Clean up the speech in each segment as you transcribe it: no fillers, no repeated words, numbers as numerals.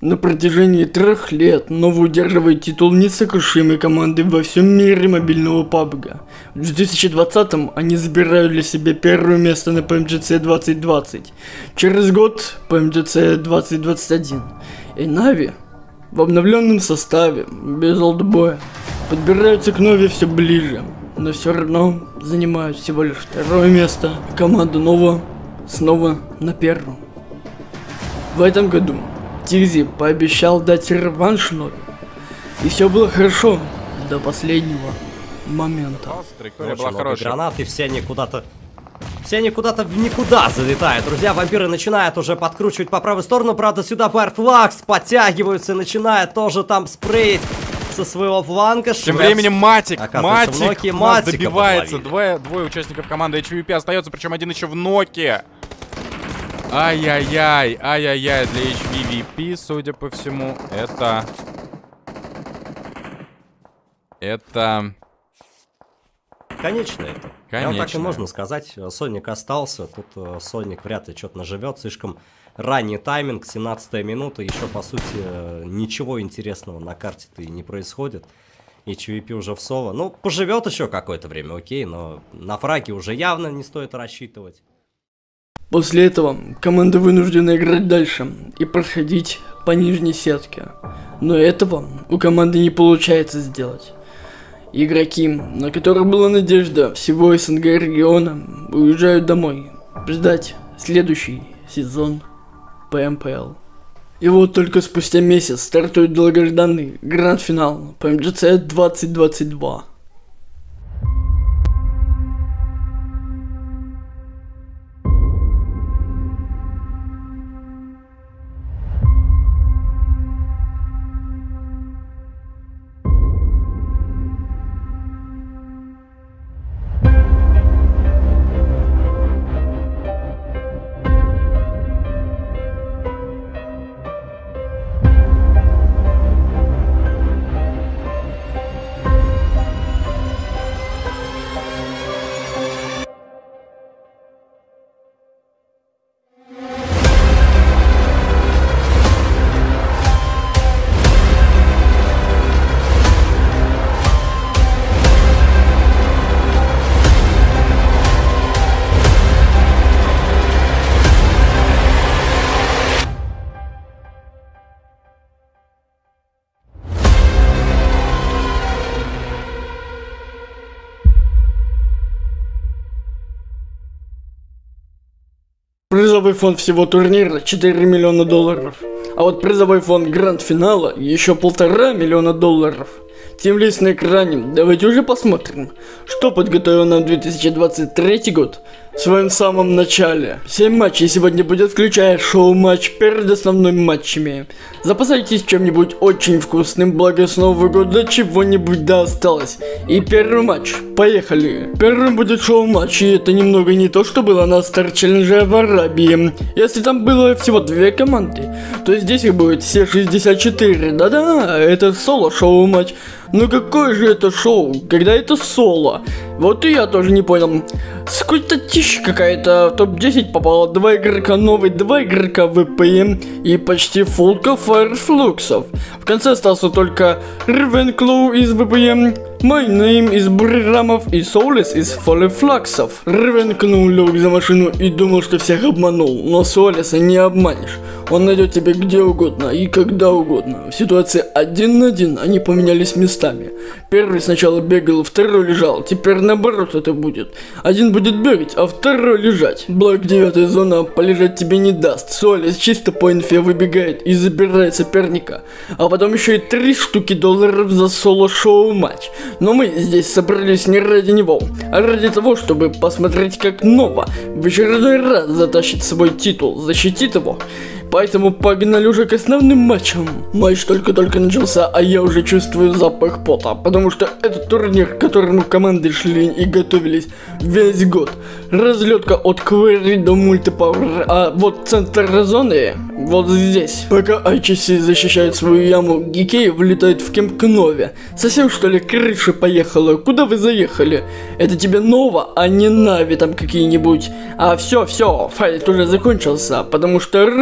На протяжении 3 лет Nova удерживает титул несокрушимой команды во всем мире мобильного PUBG. В 2020-м они забирают для себя первое место на PMGC 2020. Через год PMGC 2021. И Нави в обновленном составе, без олдбоя, подбираются к Нове все ближе, но все равно занимают всего лишь 2-е место. Команда Nova снова на 1-м. В этом году Тигзи пообещал дать реванш Нове. И все было хорошо до последнего момента. Траектория была хорошая. Гранаты все они куда-то в никуда залетают. Друзья, вампиры начинают уже подкручивать по правую сторону. Правда, сюда Firefox подтягиваются, начинает тоже там спреить со своего фланга. Тем временем Матик Матик добивается. Двое участников команды HVP остается, причем один еще в ноке. Ай-яй-яй, ай-яй-яй, для HVP, судя по всему, это... Конечно это. Конечно. Так и можно сказать. Соник остался. Тут Соник вряд ли что-то наживет. Слишком ранний тайминг, 17-я минута. Еще, по сути, ничего интересного на карте-то и не происходит. HVP уже в соло. Ну, поживет еще какое-то время, окей, но на фраге уже явно не стоит рассчитывать. После этого команда вынуждена играть дальше и проходить по нижней сетке. Но этого у команды не получается сделать. Игроки, на которых была надежда всего СНГ региона, уезжают домой ждать следующий сезон ПМПЛ. И вот только спустя месяц стартует долгожданный гранд-финал PMGC 2022. Призовой фонд всего турнира 4 миллиона долларов. А вот призовой фонд гранд-финала еще 1,5 миллиона долларов. Тимлист на экране. Давайте уже посмотрим, что подготовил нам 2023 год в своем самом начале. 7 матчей сегодня будет, включая шоу-матч перед основными матчами. Запасайтесь чем-нибудь очень вкусным, благо с Нового года чего-нибудь да осталось. И первый матч. Поехали. Первым будет шоу-матч, и это немного не то, что было на Стар-челлендже в Арабии. Если там было всего 2 команды, то здесь их будет все 64. Да-да, это соло-шоу-матч. Ну какое же это шоу, когда это соло? Вот и я тоже не понял. Скукотища какая-то. В топ-10 попало 2 игрока новый, 2 игрока ВПМ и почти фулка Файрфлуксов. В конце остался только Ревенклоу из ВПМ, My Name из Бурирамов и Солис из Фолифлаксов. Ревенклоу лег за машину и думал, что всех обманул, но Солиса не обманешь. Он найдет тебя где угодно и когда угодно. В ситуации 1 на 1 они поменялись местами. Первый сначала бегал, второй лежал. Теперь наоборот это будет. Один будет бегать, а второй лежать. Блок 9 зона полежать тебе не даст. Солис чисто по инфе выбегает и забирает соперника. А потом еще и 3 штуки долларов за соло-шоу матч. Но мы здесь собрались не ради него, а ради того, чтобы посмотреть, как Nova в очередной раз затащит свой титул, защитит его. Поэтому погнали уже к основным матчам. Матч только-только начался, а я уже чувствую запах пота, потому что этот турнир, к которому команды шли и готовились весь год. Разлетка от Квери до Мультипауэр, а вот центр зоны вот здесь. Пока ICC защищает свою яму, Гикей влетает в кемп к Нове. Совсем что ли крыша поехала? Куда вы заехали? Это тебе Nova, а не Нави там какие-нибудь. А все, файт уже закончился, потому что Руди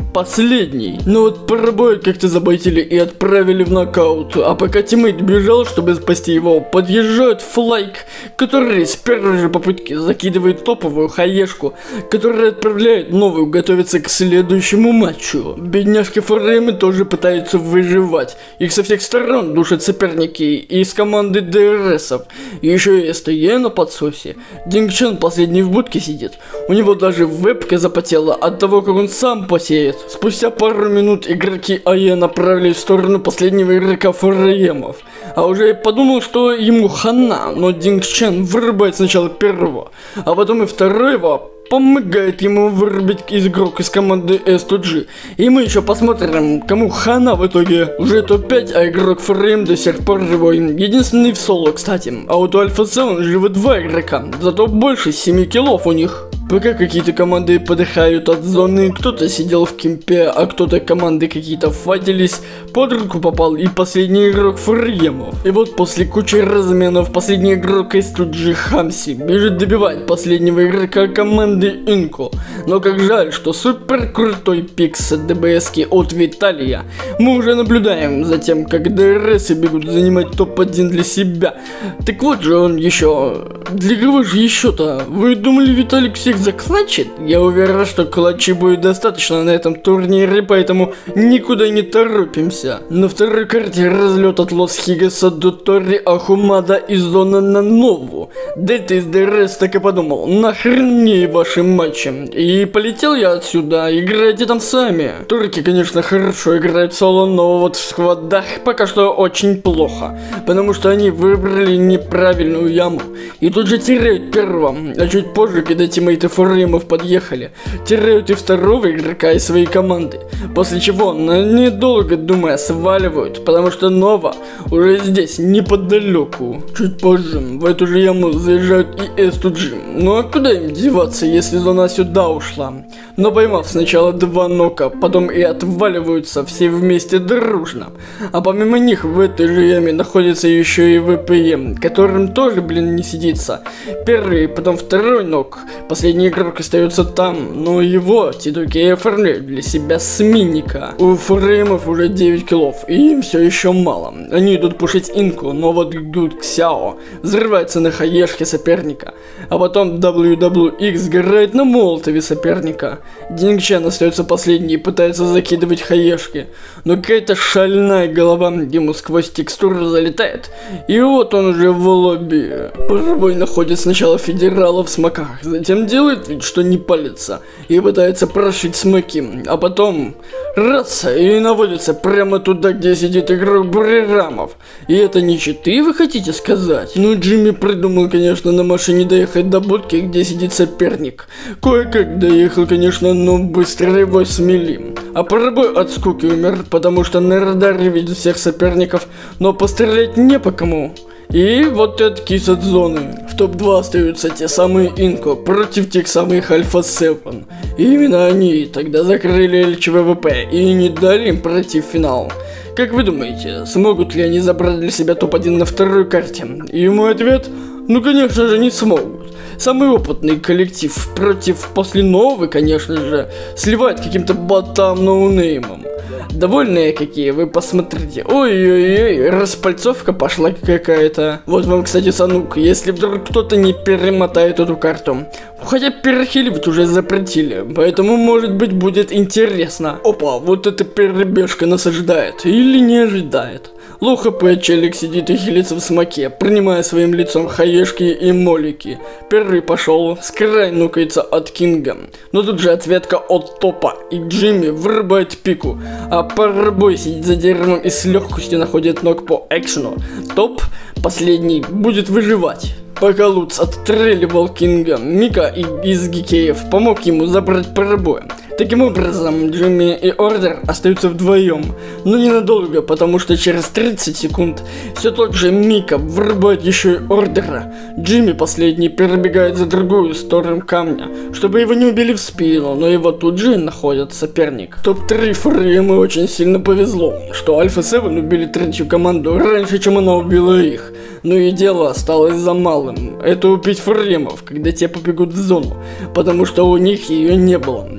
последний. Но вот Парабоя как-то заботили и отправили в нокаут. А пока тиммейт бежал, чтобы спасти его, подъезжает Флайк, который с первой же попытки закидывает топовую хаешку, которая отправляет новую готовиться к следующему матчу. Бедняжки Фореймы тоже пытаются выживать. Их со всех сторон душат соперники из команды ДРСов. Еще и СТЕ на подсосе. Дингчен последний в будке сидит. У него даже вебка запотела от того, как он сам потеет. Спустя пару минут игроки АЕ направились в сторону последнего игрока Фореймов. А уже я подумал, что ему хана, но Дингчен вырубает сначала первого, а потом и второго. Помогает ему вырубить игрок из команды S2G. И мы еще посмотрим, кому хана в итоге. Уже топ-5, а игрок Фрейм до сих пор живой. Единственный в соло, кстати. А вот у Альфа 7 живы 2 игрока. Зато больше 7 киллов у них. Пока какие-то команды подыхают от зоны, кто-то сидел в кемпе, а кто-то команды какие-то фатились, под руку попал и последний игрок Фреймов. И вот после кучи разменов последний игрок S2G Хамси бежит добивать последнего игрока команды Инко. Но как жаль, что супер крутой пикс ДБСки от Виталия. Мы уже наблюдаем за тем, как ДРСы бегут занимать топ-1 для себя. Так вот же он еще... Для кого же еще-то? Вы думали, Виталик всех заклатчит? Я уверен, что клатчей будет достаточно на этом турнире, поэтому никуда не торопимся. На второй карте разлет от Лос Хигаса до Тори Ахумада из зоны на Нову. Дельта из ДРС так и подумал, нахрен мне ваши матчи. И полетел я отсюда, играйте там сами. Турки, конечно, хорошо играют соло, но вот в сквадах пока что очень плохо. Потому что они выбрали неправильную яму. И тут же теряют первого, а чуть позже, когда тиммейты Фореймов подъехали, теряют и второго игрока из своей команды. После чего, недолго думая, сваливают, потому что Нова уже здесь, неподалеку. Чуть позже в эту же яму заезжают и S2G. Ну а куда им деваться, если зона сюда ушла? Но поймав сначала 2 нока, потом и отваливаются все вместе дружно. А помимо них в этой же яме находится еще и ВПМ, которым тоже, блин, не сидится. Первый, потом второй нок. Последний игрок остается там, но его T2K оформляют для себя с миника. У Фреймов уже 9 киллов, и им все еще мало. Они идут пушить Инку, но вот Гуд Ксяо взрывается на хаешке соперника. А потом WWX сгорает на молотове соперника. Дингчен остается последний и пытается закидывать хаешки. Но какая-то шальная голова ему сквозь текстуру залетает. И вот он уже в лобби. Парабой находит сначала федерала в смоках, затем делает вид, что не палится, и пытается прошить смоки, а потом раз, и наводится прямо туда, где сидит игрок Бурирамов. И это не читы, вы хотите сказать? Ну, Джимми придумал, конечно, на машине доехать до будки, где сидит соперник. Кое-как доехал, конечно, но быстро его смели. А Парабой от скуки умер, потому что на радаре видит всех соперников, но пострелять не по кому. И вот этот кис от зоны. В топ-2 остаются те самые Инко против тех самых Альфа 7. И именно они тогда закрыли ЛЧВВП и не дали им пройти в финал. Как вы думаете, смогут ли они забрать для себя топ-1 на второй карте? И мой ответ? Ну, конечно же, не смогут. Самый опытный коллектив против после Новы, конечно же, сливает каким-то ботам ноунеймом. Довольные какие, вы посмотрите. Ой-ой-ой, распальцовка пошла какая-то. Вот вам, кстати, Санук, если вдруг кто-то не перемотает эту карту. Хотя перехиливать уже запретили, поэтому, может быть, будет интересно. Опа, вот эта перебежка нас ожидает. Или не ожидает. Лоу хп челик сидит и хилится в смоке, принимая своим лицом хаешки и молики. Первый пошел, Скрай нукается от Кинга. Но тут же ответка от Топа, и Джимми вырубает пику. А Парабой сидит за деревом и с легкостью находит ног по экшену. Топ, последний, будет выживать. Пока Луц отстреливал Кинга, Мика из Гикеев помог ему забрать Парабоя. Таким образом, Джимми и Ордер остаются вдвоем, но ненадолго, потому что через 30 секунд все тот же Мика вырубает еще и Ордера. Джимми последний перебегает за другую сторону камня, чтобы его не убили в спину, но его тут же находит соперник. Топ-3 Фрейму очень сильно повезло, что Альфа 7 убили третью команду раньше, чем она убила их. Но и дело осталось за малым. Это убить Фреймов, когда те побегут в зону, потому что у них ее не было. Вот он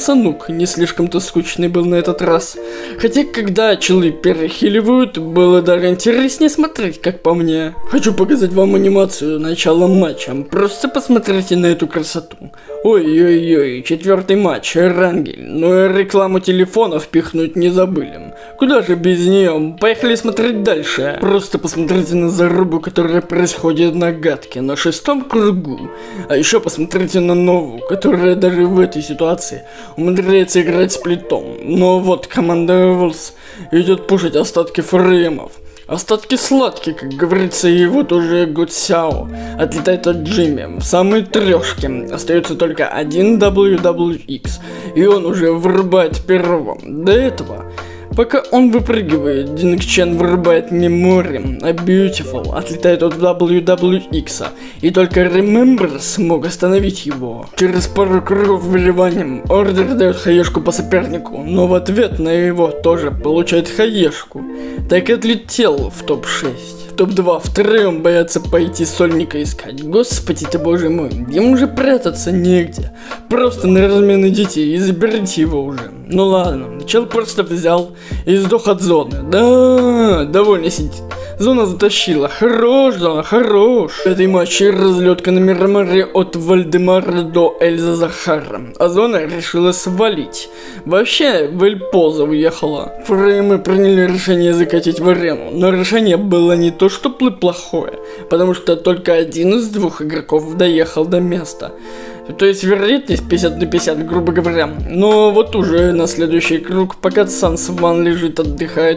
Самсонук не слишком-то скучный был на этот раз. Хотя, когда челы перехиливают, было даже интереснее смотреть, как по мне. Хочу показать вам анимацию начала матча. Просто посмотрите на эту красоту. Ой-ой-ой, 4-й матч, Рангель. Но и рекламу телефонов впихнуть не забыли. Куда же без нее? Поехали смотреть дальше. Просто посмотрите на зарубу, которая происходит на гадке на 6-м кругу. А еще посмотрите на Нову, которая даже в этой ситуации умудряется играть сплитом. Но вот команда Wolves идет пушить остатки фреймов. Остатки сладкие, как говорится, и вот уже Гуд Сяо отлетает от Джимми в самые трешки. Остается только один WWX, и он уже вырубает первого. До этого, пока он выпрыгивает, Динг Чен вырубает Мемори, а Beautiful отлетает от WWX, и только Remember смог остановить его. Через пару кругов выливанием Ордер дает хаешку по сопернику, но в ответ на его тоже получает хаешку. Так и отлетел в топ-6. В топ-2 втроем боятся пойти сольника искать. Господи ты боже мой, ему же прятаться негде. Просто на размен идите и заберите его уже. Ну ладно, чел просто взял и сдох от зоны. Да, довольно сидит. Зона затащила. Хорош, зона, хорош. В этой матче разлетка на Мирамаре от Вальдемара до Эльза Захара. А зона решила свалить. Вообще, в Эльпоза уехала. Фреймы приняли решение закатить в арену. Но решение было не то, что плохое. Потому что только один из двух игроков доехал до места. То есть вероятность 50 на 50, грубо говоря. Но вот уже на следующий круг, пока Санс Ван лежит, отдыхает,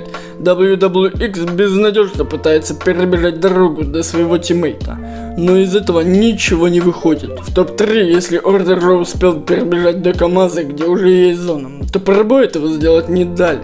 WWX безнадежно пытается перебежать дорогу до своего тиммейта. Но из этого ничего не выходит. В топ-3, если Ордер успел перебежать до Камаза, где уже есть зона, то пробой этого сделать не дали.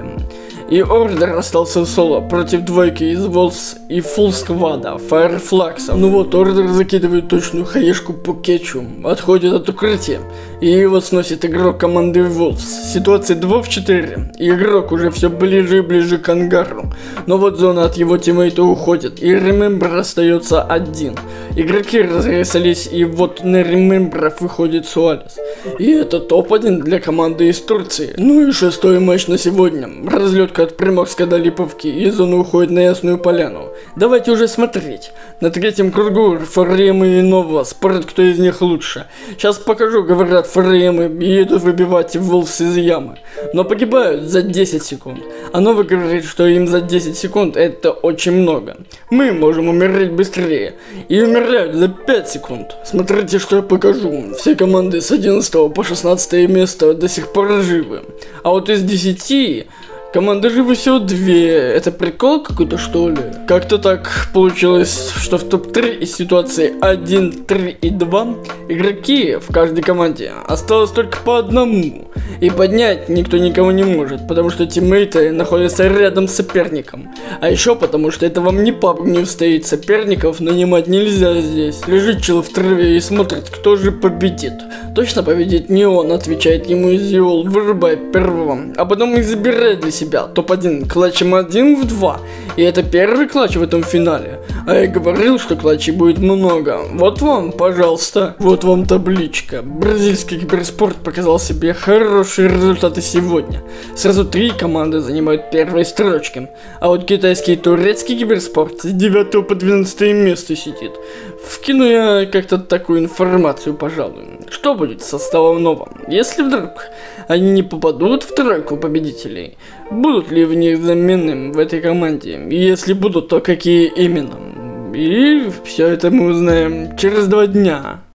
И Ордер остался в соло против двойки из Wolves и Full сквада, Fireflags. Ну вот, Ордер закидывает точную хаешку по кетчу, отходит от укрытия, и его сносит игрок команды Wolves. Ситуация 2 в 4, и игрок уже все ближе и ближе к ангару. Но вот зона от его тиммейта уходит, и Remember остается один. Игроки разрисались, и вот на Remember выходит Суалес. И это топ-1 для команды из Турции. Ну и 6-й матч на сегодня. Разлетка от Приморска до Липовки, и зона уходит на Ясную Поляну. Давайте уже смотреть. На 3-м кругу Фреймы и Нова, спорят, кто из них лучше. Сейчас покажу, говорят Фреймы, и едут выбивать Wolves из ямы. Но погибают за 10 секунд. А Нова говорит, что им за 10 секунд это очень много. Мы можем умереть быстрее. И умирают за 5 секунд. Смотрите, что я покажу. Все команды с 11 по 16 место до сих пор живы. А вот из 10... команды живы всего 2. Это прикол какой-то, что ли? Как-то так получилось, что в топ-3 из ситуации 1, 3 и 2 игроки в каждой команде осталось только по одному. И поднять никто никого не может, потому что тиммейты находятся рядом с соперником. А еще потому, что это вам не PUBG не стоит, соперников нанимать нельзя здесь. Лежит чел в траве и смотрит, кто же победит. Точно победит не он, отвечает ему Изиол, вырубай первого, а потом их забирает для себя. Топ-1 клатчем 1 в 2. И это первый клатч в этом финале. А я говорил, что клатчей будет много. Вот вам, пожалуйста. Вот вам табличка. Бразильский киберспорт показал себе хорошие результаты сегодня. Сразу 3 команды занимают первые строчки. А вот китайский и турецкий киберспорт с 9 по 12 место сидит. Вкину я как-то такую информацию, пожалуй. Что будет с составом Нова? Если вдруг они не попадут в тройку победителей, будут ли в них замены в этой команде? И если будут, то какие именно? И все это мы узнаем через 2 дня.